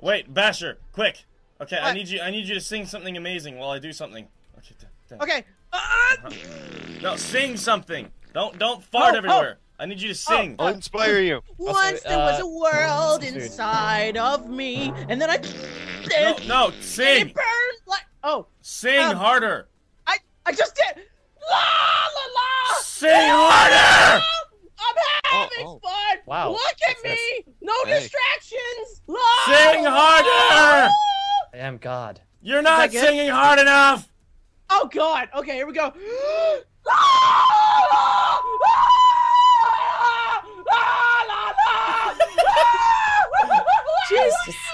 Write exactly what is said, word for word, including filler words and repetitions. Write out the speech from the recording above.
Wait, Basher, quick. Okay, What? I need you. I need you to sing something amazing while I do something. Okay. Okay. Uh, Uh-huh. No, sing something. Don't don't fart Oh, everywhere. I need you to sing. I'll inspire you. Once there was a world inside of me, and then I. No, no, And sing. it burned like. Oh. Sing Um, harder. I I just did. La la la. Sing harder. I'm having Oh, oh. fun. Wow. Look at That's- me. No Hey. distractions. La, Sing harder. I am God. You're not good? singing hard enough. Oh God. Okay, here we go. Jesus.